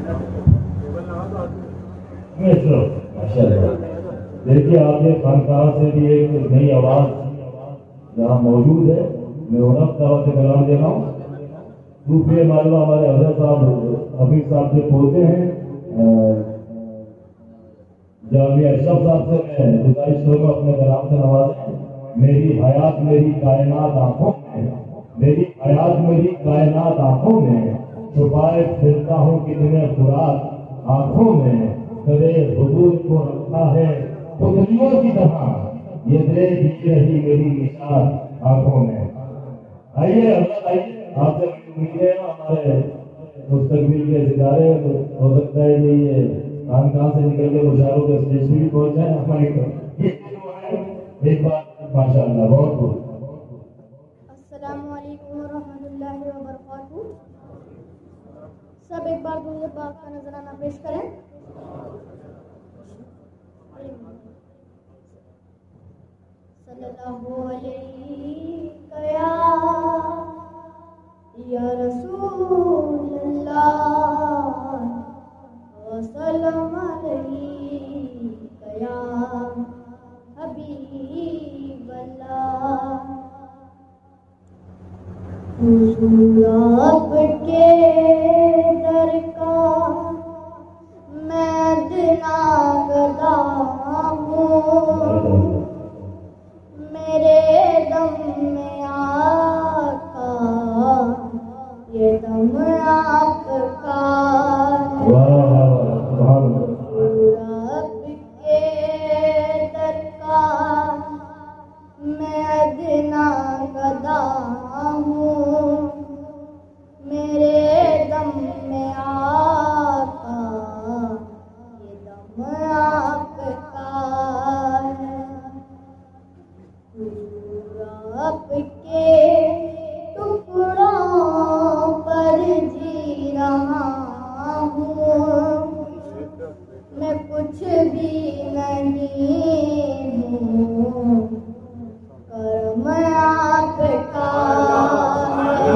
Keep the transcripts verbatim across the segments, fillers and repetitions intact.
ماشاء اللہ. دیکھیے آپ کے خانقاہ سے بھی ایک نئی آواز یہاں موجود ہے. میں انہیں دعوت سے کلام دے رہا ہوں. دوسرے معلوم ہمارے حضرت صاحب حفیظ صاحب سے بولتے ہیں. جامعہ اشرف صاحب سے میں گزارش کروں اپنے کلام سے نوازیں. میری حیات میری کائنات آنکھوں میں، میری حیات میری کائنات آنکھوں میں، چھپائے پھرتا ہوں کتنے خوراک آنکھوں میں. کدے حضور کو رکھا ہے پتلیوں کی طرح، یہ دیکھ رہی میری نشان آنکھوں میں. آئیے حضرت آئیے، آپ سے ملیے. ہمارے مستقبل کے ستارے ہو سکتا ہے کہ یہ کان کہاں سے نکل کے مشاعروں کے اسٹیج بھی پہنچ جائیں ہماری طرف. ایک بار ماشاء اللہ. بہت بہت السلام علیکم ورحمۃ اللہ وبرکاتہ. سب ایک بار درود پاک کا نذرانہ پیش کریں. صلی اللہ علیہ یا رسول اللہ وسلم علیہ یا حبیب اللہ. حضور آپ کے در کا میں دناگدا ہوں، میرے دم میں آقا یہ دم آپ کا ہے. حضور آپ کے در کا میں ادنا گدا ہوں، میرے دم میں آقا یہ دم آپ کا ہے. حضور آپ کے ٹکڑوں پر جی رہا ہوں، میں کچھ بھی نہیں ہوں، کرم آپ کا ہے.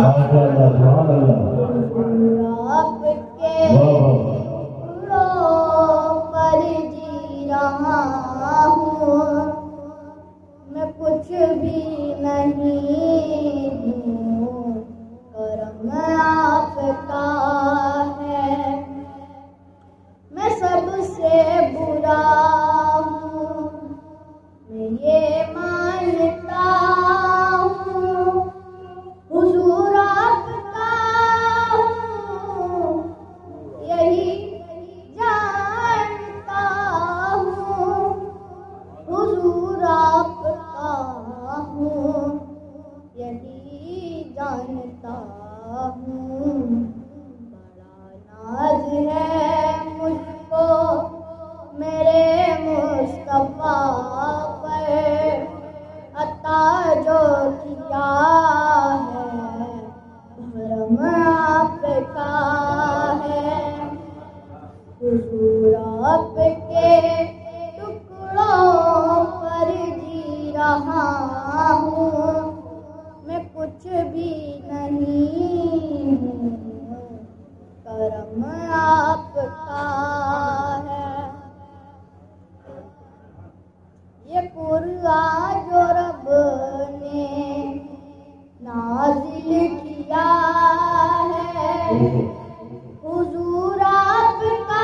حضور آپ کے ٹکڑوں پر جی رہا ہوں، میں کچھ بھی نہیں ہوں، کرم آپ کا ہے. میں سب سے برا ہوں، میں یہ مانتا ہوں، حضور آپ کا ہوں یہی جانتا ہوں، حضور آپ کا ہوں یہی جانتا ہوں. بڑا ناز ہے مجھ کو میرے مصطفیٰ پر، عطا جو کیا ہے بھرم آپ کا ہے. حضور آپ کے ٹکڑوں پر جی رہا ہوں، میں کچھ بھی نہیں ہوں، کرم آپ کا ہے. یہ قرآن جو رب نے نازل کیا ہے، حضور آپ کا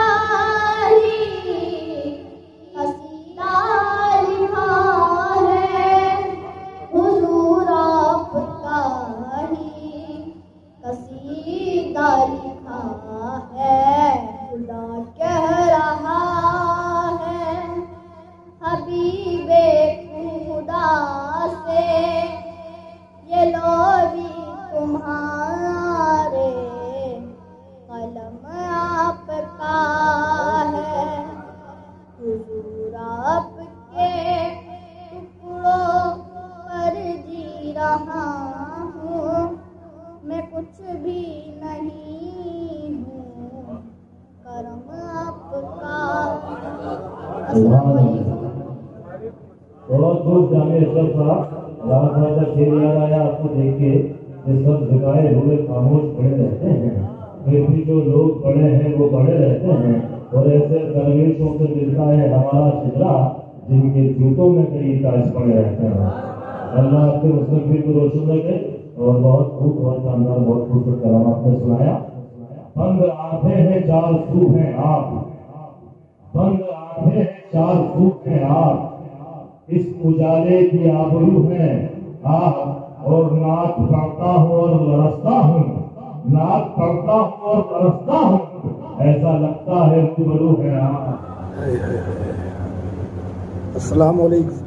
ہی قصیدہ لکھا ہے، حضور آپ کا ہی قصیدہ لکھا ہے. خدا کہہ رہا ہے حبیب خدا سے، یہ لو بھی تمہارے قلم آپ کا ہے. حضور آپ کے ٹکڑوں پر جی رہا ہوں، میں کچھ بھی نہیں ہوں، کرم آپ کا. السلام علیکم. بہت بہت جامع اشرف صاحب، راحت صاحب کا شعر یاد آیا آپ کو دیکھ کے. یہ سب جگائے ہوئے خاموش کھڑے رہتے ہیں، پھر بھی جو لوگ بڑے ہیں وہ بڑے رہتے ہیں، اور ایسے درویشوں سے ملتا ہے ہمارا شجرا جن کے جوتوں میں کئی تاج پڑے رہتے ہیں۔ اللہ آپ کے مستقبل کو روشن رکھے۔ اور بہت خوب بہت شاندار بہت خوبصورت کلام آپ نے سنایا۔ بند آنکھیں ہیں چار سو ہیں آپ، بند آنکھیں ہیں چار سو ہیں آپ، اس اجالے کی آبرو ہے آپ، اور ناک پڑتا ہوں اور لرزتا ہوں، ناک پڑتا ہوں اور لرزتا ہوں، ایسا لگتا ہے روبرو ہے آپ۔ السلام علیکم۔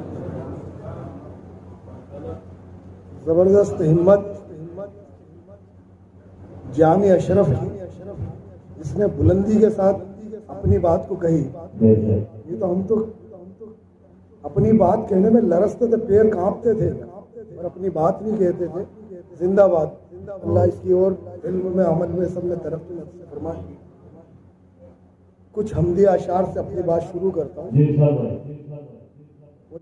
زبردست ہمت جامع اشرف جس نے بلندی کے ساتھ اپنی بات کو کہی۔ یہ تو ہم تو اپنی بات کہنے میں لرزتے تھے، پیر کانپتے تھے اور اپنی بات نہیں کہتے تھے۔ زندہ باد۔ اللہ اس کی اور علم میں عمل میں سب میں ترقی نصیب فرمائے۔ کچھ حمدی اشعار سے اپنی بات شروع کرتا ہوں۔